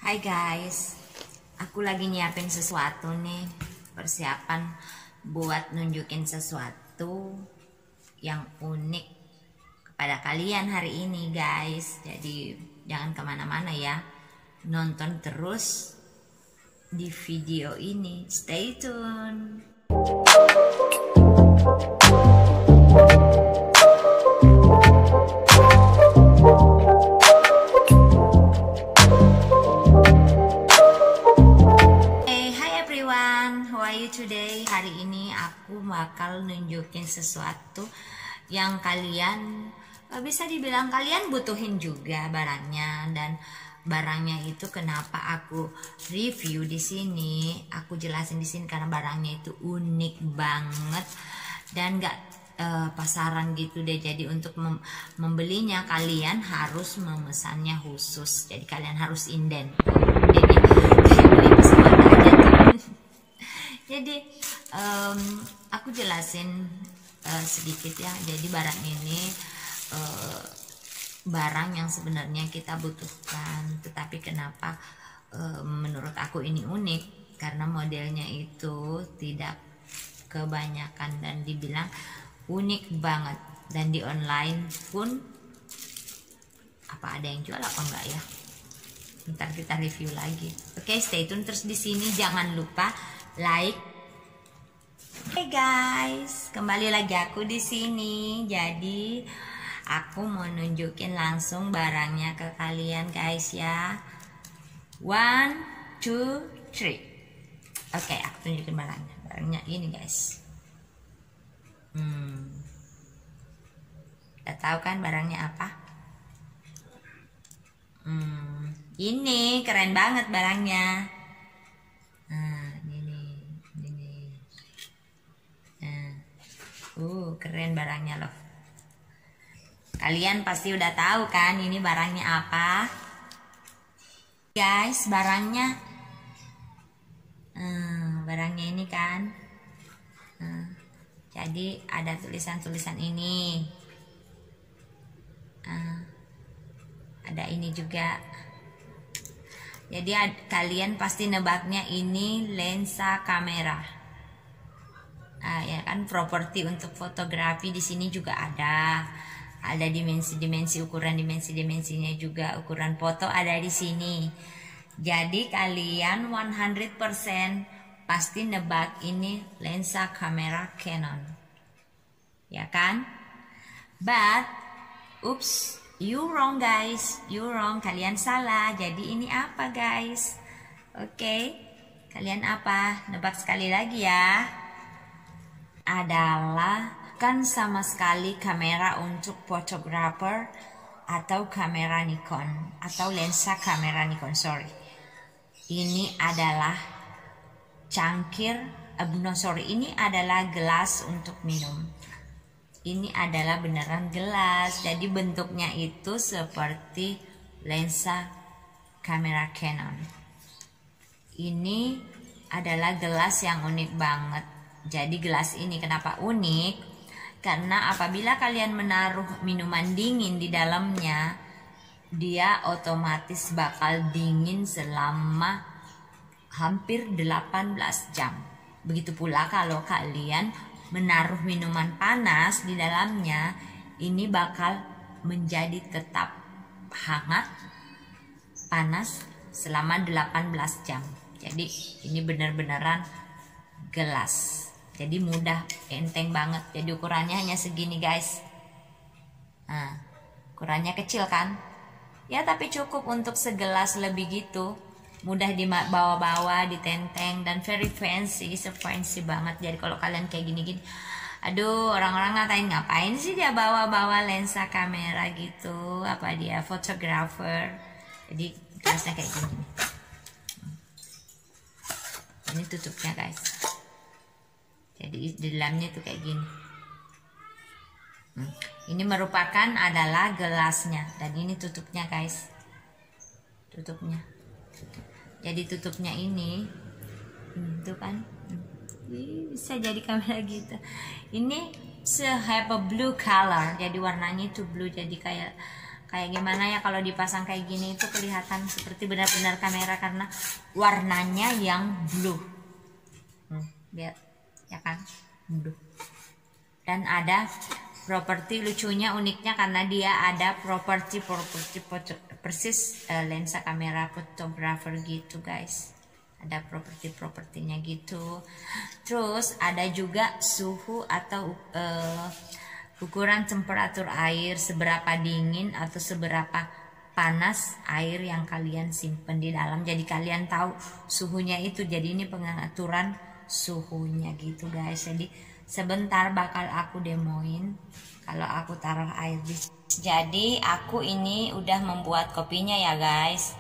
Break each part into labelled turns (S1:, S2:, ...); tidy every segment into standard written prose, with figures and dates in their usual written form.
S1: Hai guys, aku lagi nyiapin sesuatu nih, persiapan buat nunjukin sesuatu yang unik kepada kalian hari ini guys. Jadi jangan kemana-mana ya, nonton terus di video ini, stay tune. Today, hari ini aku bakal nunjukin sesuatu yang kalian bisa dibilang kalian butuhin juga barangnya, dan barangnya itu kenapa aku review di sini, aku jelasin di sini karena barangnya itu unik banget dan gak pasaran gitu deh. Jadi untuk membelinya kalian harus memesannya khusus, jadi kalian harus inden. Jadi kayak beli pesawat aja tuh. Jadi aku jelasin sedikit ya. Jadi barang ini barang yang sebenarnya kita butuhkan, tetapi kenapa menurut aku ini unik, karena modelnya itu tidak kebanyakan dan dibilang unik banget, dan di online pun apa ada yang jual apa enggak ya, ntar kita review lagi. Oke, stay tune terus di sini, jangan lupa like. Hey guys, kembali lagi aku di sini. Jadi aku mau nunjukin langsung barangnya ke kalian guys ya. 1, 2, 3. Oke, aku tunjukin barangnya. Barangnya ini guys. Udah tahu kan barangnya apa? Ini keren banget barangnya. Keren barangnya loh. Kalian pasti udah tahu kan ini barangnya apa? Guys, barangnya barangnya ini kan. Jadi ada tulisan-tulisan ini. Ada ini juga. Jadi kalian pasti nebaknya ini lensa kamera. Ya kan, properti untuk fotografi di sini juga ada dimensi-dimensi, ukuran dimensinya juga, ukuran foto ada di sini. Jadi kalian 100% pasti nebak ini lensa kamera Canon, ya kan? But oops, you wrong guys, you wrong, kalian salah. Jadi ini apa guys? Oke, kalian apa? Nebak sekali lagi ya. Adalah kan sama sekali kamera untuk fotografer atau kamera Nikon atau lensa kamera Nikon, sorry. Ini adalah cangkir, ini adalah gelas untuk minum. Ini adalah beneran gelas, jadi bentuknya itu seperti lensa kamera Canon. Ini adalah gelas yang unik banget. Jadi gelas ini kenapa unik? Karena apabila kalian menaruh minuman dingin di dalamnya, dia otomatis bakal dingin selama hampir 18 jam. Begitu pula kalau kalian menaruh minuman panas di dalamnya, ini bakal menjadi tetap hangat, panas selama 18 jam. Jadi ini benar-beneran gelas. Jadi mudah, enteng banget. Jadi ukurannya hanya segini guys. Ukurannya kecil kan? Ya tapi cukup untuk segelas lebih gitu. Mudah dibawa-bawa, ditenteng, dan very fancy, fancy banget. Jadi kalau kalian kayak gini-gini, aduh, orang-orang ngapain sih dia bawa-bawa lensa kamera gitu? Apa dia fotografer? Jadi gelasnya kayak gini. Ini tutupnya guys. Jadi di dalamnya tuh kayak gini. Ini merupakan adalah gelasnya, dan ini tutupnya guys. Tutupnya. Jadi tutupnya ini, tuh kan, bisa jadi kamera gitu. Ini have a blue color, jadi warnanya itu blue, jadi kayak kayak gimana ya kalau dipasang kayak gini itu kelihatan seperti benar-benar kamera karena warnanya yang blue. Lihat ya kan, blue. Dan ada properti lucunya, uniknya karena dia ada properti persis lensa kamera fotografer gitu guys. Ada propertinya gitu. Terus ada juga suhu atau ukuran temperatur air, seberapa dingin atau seberapa panas air yang kalian simpen di dalam. Jadi kalian tahu suhunya itu. Jadi ini pengaturan suhunya gitu guys. Jadi sebentar bakal aku demoin kalau aku taruh air di. Jadi aku ini udah membuat kopinya ya guys.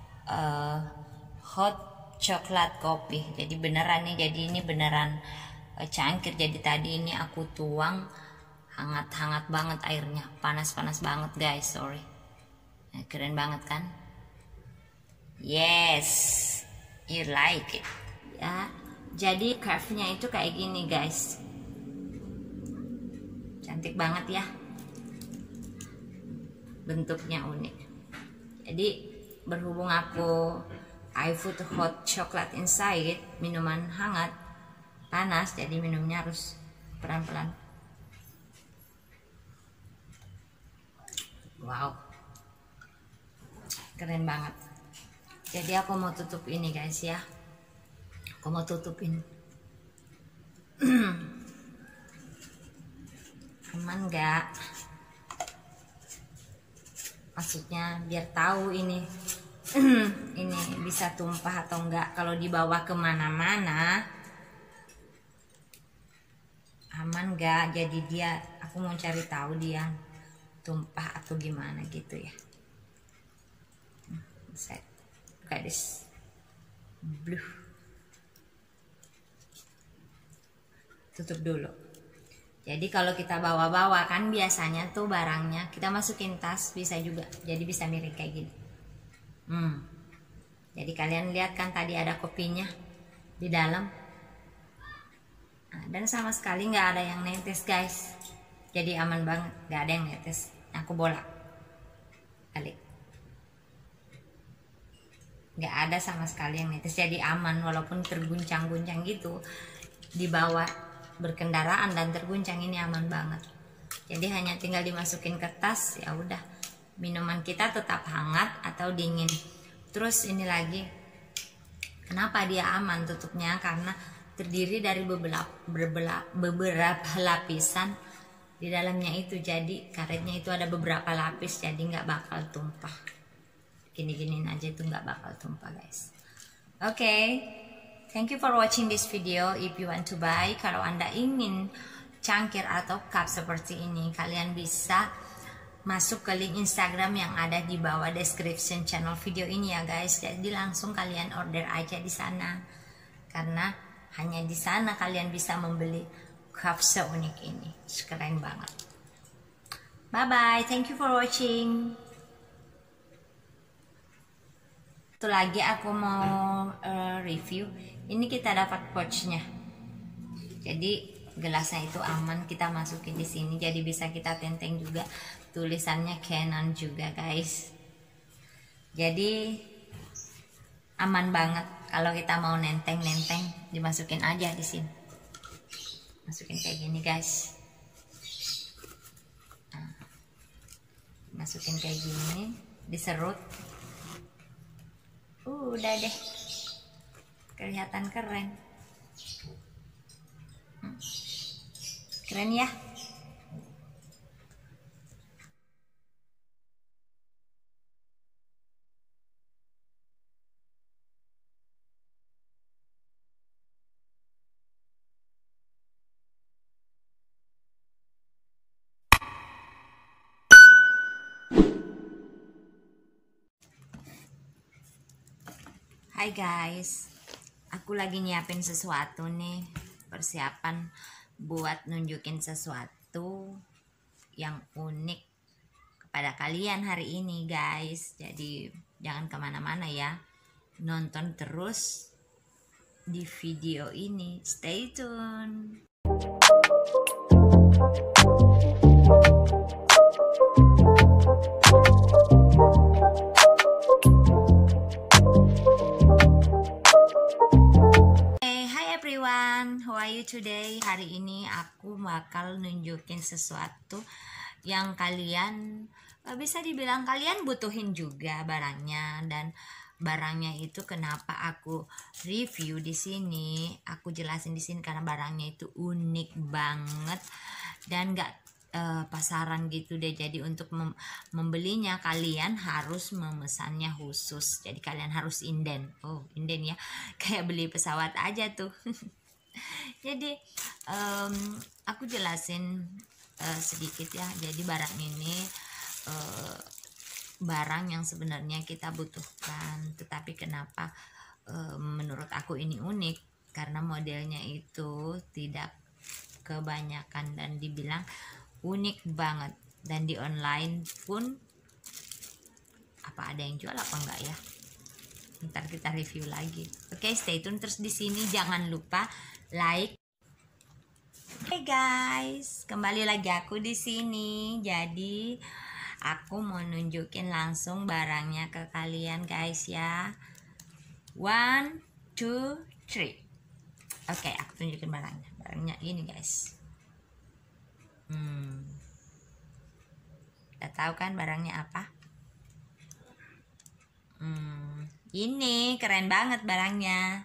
S1: Hot coklat kopi. Jadi beneran nih. Jadi ini beneran cangkir. Jadi tadi ini aku tuang hangat-hangat banget airnya. Panas-panas banget guys. Sorry. Nah, keren banget kan? Yes, you like it ya. Jadi curve-nya itu kayak gini guys. Cantik banget ya, bentuknya unik. Jadi berhubung aku I put hot chocolate inside, minuman hangat panas, jadi minumnya harus pelan-pelan. Wow, keren banget. Jadi aku mau tutup ini guys ya. Aku mau tutupin. Aman gak? Maksudnya biar tahu ini ini bisa tumpah atau enggak. Kalau dibawa kemana-mana aman gak? Jadi dia, aku mau cari tahu dia tumpah atau gimana gitu ya. Set kayak this blue. Tutup dulu. Jadi kalau kita bawa-bawa kan biasanya tuh barangnya kita masukin tas bisa juga. Jadi bisa mirip kayak gini. Jadi kalian lihat kan tadi ada kopinya di dalam. Nah, dan sama sekali nggak ada yang netes guys. Jadi aman banget, nggak ada yang netes. Aku bolak balik. Nggak ada sama sekali yang netes. Jadi aman walaupun terguncang-guncang gitu dibawa berkendaraan dan terguncang, ini aman banget. Jadi hanya tinggal dimasukin ke tas, ya udah minuman kita tetap hangat atau dingin. Terus ini lagi, kenapa dia aman tutupnya? Karena terdiri dari beberapa lapisan di dalamnya itu. Jadi karetnya itu ada beberapa lapis, jadi nggak bakal tumpah. Gini-giniin aja itu nggak bakal tumpah guys. Oke. Thank you for watching this video. If you want to buy, kalau Anda ingin cangkir atau cup seperti ini, kalian bisa masuk ke link Instagram yang ada di bawah description channel video ini ya guys. Jadi langsung kalian order aja di sana. Karena hanya di sana kalian bisa membeli cup seunik ini. Keren banget. Bye bye. Thank you for watching. Satu lagi aku mau review. Ini kita dapat pouchnya. Jadi gelasnya itu aman, kita masukin di sini. Jadi bisa kita tenteng juga. Tulisannya Canon juga guys. Jadi aman banget kalau kita mau nenteng-nenteng, dimasukin aja di sini. Masukin kayak gini guys. Nah, masukin kayak gini, diserut. Udah deh, kelihatan keren. Keren ya. Hai guys, aku lagi nyiapin sesuatu nih, persiapan buat nunjukin sesuatu yang unik kepada kalian hari ini guys. Jadi jangan kemana-mana ya, nonton terus di video ini, stay tune. aku bakal nunjukin sesuatu yang kalian bisa dibilang kalian butuhin juga barangnya. Dan barangnya itu kenapa aku review di sini, aku jelasin di sini karena barangnya itu unik banget dan gak pasaran gitu deh. Jadi untuk membelinya kalian harus memesannya khusus, jadi kalian harus inden. Inden ya, kayak beli pesawat aja tuh. Jadi aku jelasin sedikit ya. Jadi barang ini barang yang sebenarnya kita butuhkan, tetapi kenapa menurut aku ini unik, karena modelnya itu tidak kebanyakan dan dibilang unik banget. Dan di online pun apa ada yang jual apa enggak ya, ntar kita review lagi. Oke, stay tune terus di sini, jangan lupa like. Oke guys, kembali lagi aku di sini. Jadi aku mau nunjukin langsung barangnya ke kalian guys ya. 1, 2, 3. Oke, aku tunjukin barangnya. Barangnya ini guys. Udah tahu kan barangnya apa? Ini keren banget barangnya.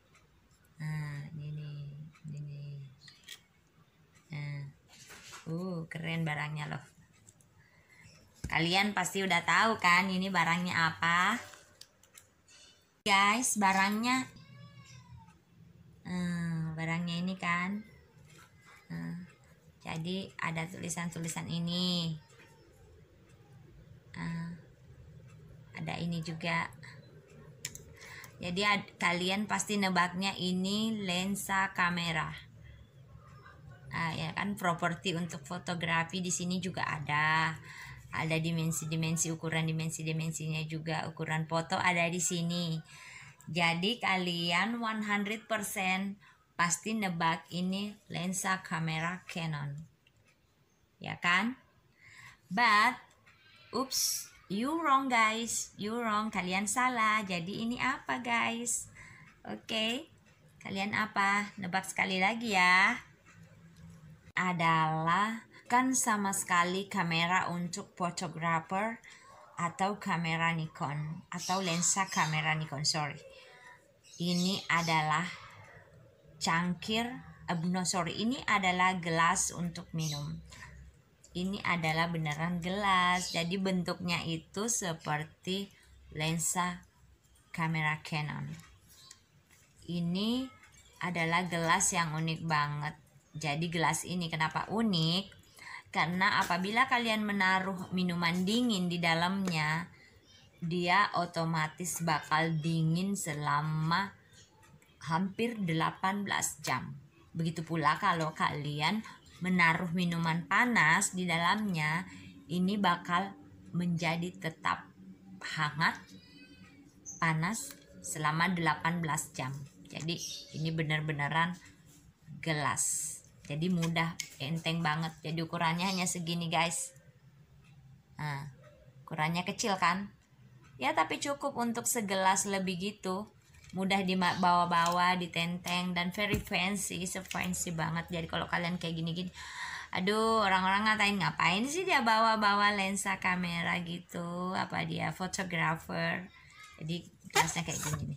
S1: Keren barangnya loh. Kalian pasti udah tahu kan ini barangnya apa? Guys, barangnya barangnya ini kan. Jadi ada tulisan-tulisan ini. Ada ini juga. Jadi kalian pasti nebaknya ini lensa kamera. Ya kan, properti untuk fotografi di sini juga ada dimensi-dimensi, ukuran dimensinya juga, ukuran foto ada di sini. Jadi kalian 100% pasti nebak ini lensa kamera Canon, ya kan? But oops, you wrong guys, you wrong, kalian salah. Jadi ini apa guys? Oke, kalian apa? Nebak sekali lagi ya. Adalah kan sama sekali kamera untuk fotografer atau kamera Nikon atau lensa kamera Nikon, sorry. Ini adalah cangkir, ini adalah gelas untuk minum. Ini adalah beneran gelas, jadi bentuknya itu seperti lensa kamera Canon. Ini adalah gelas yang unik banget. Jadi gelas ini kenapa unik? Karena apabila kalian menaruh minuman dingin di dalamnya, dia otomatis bakal dingin selama hampir 18 jam. Begitu pula kalau kalian menaruh minuman panas di dalamnya, ini bakal menjadi tetap hangat, panas selama 18 jam. Jadi ini benar-beneran gelas. Jadi mudah, enteng banget. Jadi ukurannya hanya segini guys. Ukurannya kecil kan? Ya tapi cukup untuk segelas lebih gitu. Mudah dibawa-bawa, ditenteng, dan very fancy, fancy banget. Jadi kalau kalian kayak gini-gini, aduh, orang-orang ngapain sih dia bawa-bawa lensa kamera gitu? Apa dia fotografer? Jadi gelasnya kayak gini nih.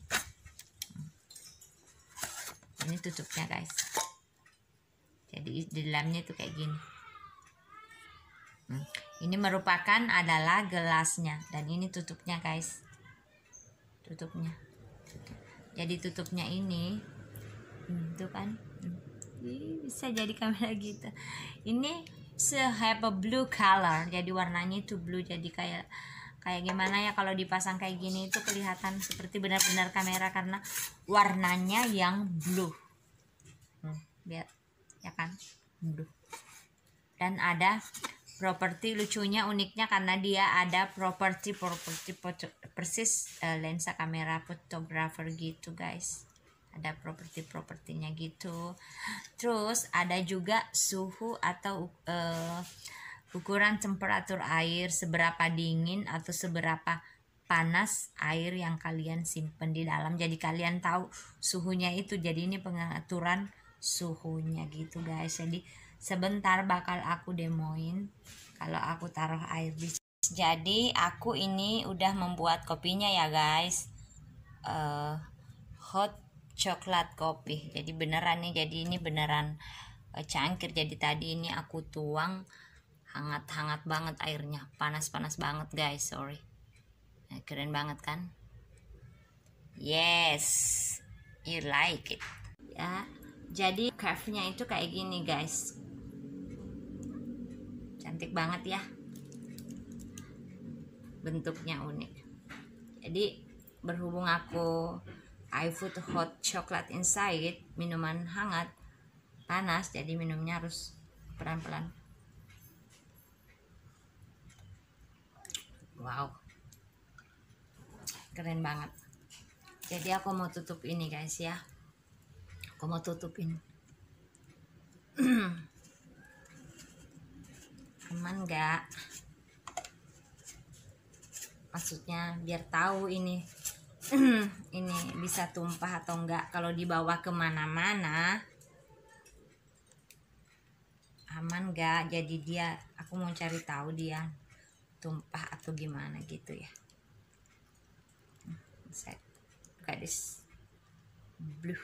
S1: Ini tutupnya guys. Jadi di dalamnya itu kayak gini. Ini merupakan adalah gelasnya, dan ini tutupnya guys. Tutupnya. Jadi tutupnya ini, tuh kan, bisa jadi kamera gitu. Ini have a blue color, jadi warnanya itu blue. Jadi kayak gimana ya kalau dipasang kayak gini itu kelihatan seperti benar-benar kamera karena warnanya yang blue. Lihat ya kan, blue. Dan ada properti lucunya, uniknya karena dia ada properti persis lensa kamera fotografer gitu guys. Ada propertinya gitu. Terus ada juga suhu atau ukuran temperatur air, seberapa dingin atau seberapa panas air yang kalian simpen di dalam. Jadi kalian tahu suhunya itu. Jadi ini pengaturan suhunya gitu guys. Jadi sebentar bakal aku demoin kalau aku taruh air di sini. Jadi aku ini udah membuat kopinya ya guys, hot coklat kopi. Jadi beneran nih, jadi ini beneran cangkir. Jadi tadi ini aku tuang hangat-hangat banget airnya, panas-panas banget guys, sorry. Nah, keren banget kan? Yes, you like it ya. Jadi curve-nya itu kayak gini guys, cantik banget ya, bentuknya unik. Jadi berhubung aku I put hot chocolate inside, minuman hangat panas, jadi minumnya harus pelan-pelan. Wow, keren banget. Jadi aku mau tutup ini guys ya, aku mau tutupin. Aman gak? Maksudnya biar tahu ini ini bisa tumpah atau enggak. Kalau dibawa kemana-mana aman gak? Jadi dia, aku mau cari tahu dia tumpah atau gimana gitu ya. Set gadis blue,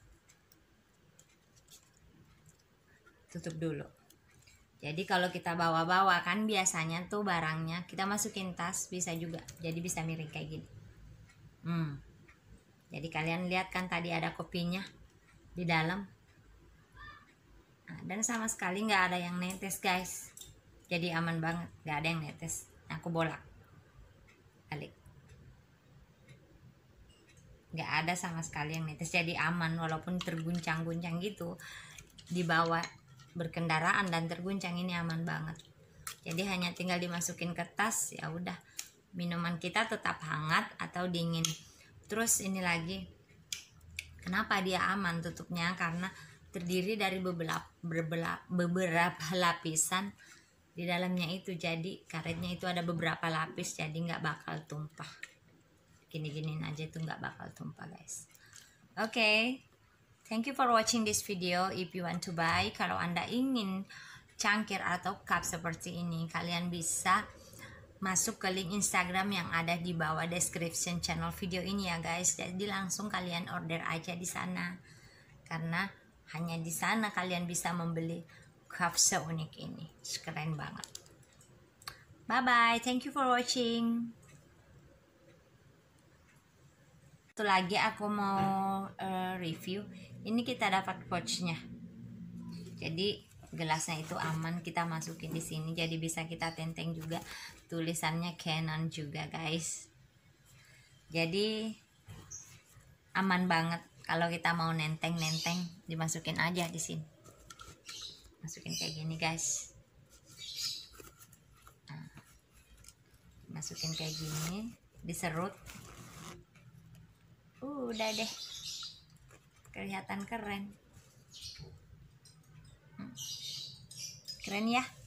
S1: tutup dulu. Jadi kalau kita bawa-bawa kan biasanya tuh barangnya kita masukin tas, bisa juga, jadi bisa miring kayak gini. Jadi kalian lihat kan tadi ada kopinya di dalam. Nah, dan sama sekali nggak ada yang netes guys, jadi aman banget, nggak ada yang netes. Nah, aku bolak balik, nggak ada sama sekali yang netes, jadi aman. Walaupun terguncang-guncang gitu dibawa berkendaraan dan terguncang, ini aman banget. Jadi hanya tinggal dimasukin ke tas, ya udah, minuman kita tetap hangat atau dingin. Terus ini lagi, kenapa dia aman tutupnya, karena terdiri dari beberapa lapisan di dalamnya itu. Jadi karetnya itu ada beberapa lapis, jadi nggak bakal tumpah. Gini-giniin aja itu nggak bakal tumpah guys. Oke, thank you for watching this video. If you want to buy, kalau anda ingin cangkir atau cup seperti ini, kalian bisa masuk ke link Instagram yang ada di bawah description channel video ini ya guys. Jadi langsung kalian order aja di sana, karena hanya di sana kalian bisa membeli cup seunik ini. Keren banget. Bye bye, thank you for watching. Satu lagi aku mau review. Ini kita dapat pouchnya. Jadi gelasnya itu aman, kita masukin di sini, jadi bisa kita tenteng juga. Tulisannya Canon juga guys. Jadi aman banget. Kalau kita mau nenteng-nenteng, dimasukin aja di sini. Masukin kayak gini guys. Nah, masukin kayak gini, diserut. Udah deh, kelihatan keren. Keren ya.